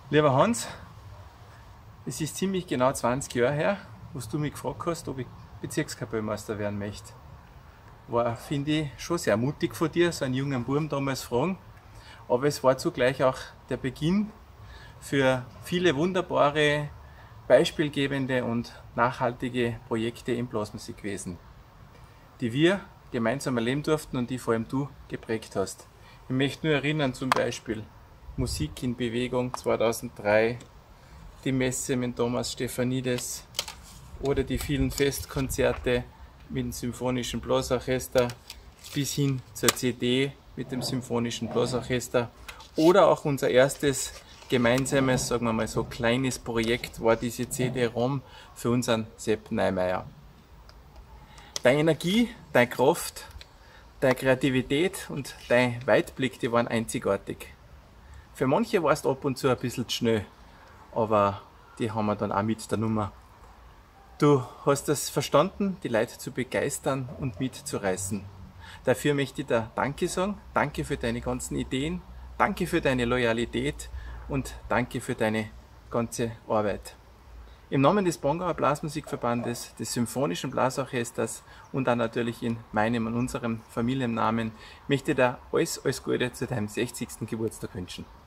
Lieber Hans, es ist ziemlich genau 20 Jahre her, wo du mich gefragt hast, ob ich Bezirkskapellmeister werden möchte. War, finde ich, schon sehr mutig von dir, so einen jungen Buben damals fragen. Aber es war zugleich auch der Beginn für viele wunderbare, beispielgebende und nachhaltige Projekte in Blasmusik gewesen, die wir gemeinsam erleben durften und die vor allem du geprägt hast. Ich möchte nur erinnern, zum Beispiel Musik in Bewegung 2003, die Messe mit Thomas Stephanides oder die vielen Festkonzerte mit dem Symphonischen Blasorchester bis hin zur CD mit dem Symphonischen Blasorchester oder auch unser erstes gemeinsames, sagen wir mal so, kleines Projekt war diese CD-ROM für unseren Sepp Neumeier. Deine Energie, deine Kraft, deine Kreativität und dein Weitblick, die waren einzigartig. Für manche warst du ab und zu ein bisschen zu schnell, aber die haben wir dann auch mit der Nummer. Du hast es verstanden, die Leute zu begeistern und mitzureißen. Dafür möchte ich dir Danke sagen. Danke für deine ganzen Ideen, danke für deine Loyalität und danke für deine ganze Arbeit. Im Namen des Bongauer Blasmusikverbandes, des Symphonischen Blasorchesters und dann natürlich in meinem und unserem Familiennamen möchte ich dir alles Gute zu deinem 60. Geburtstag wünschen.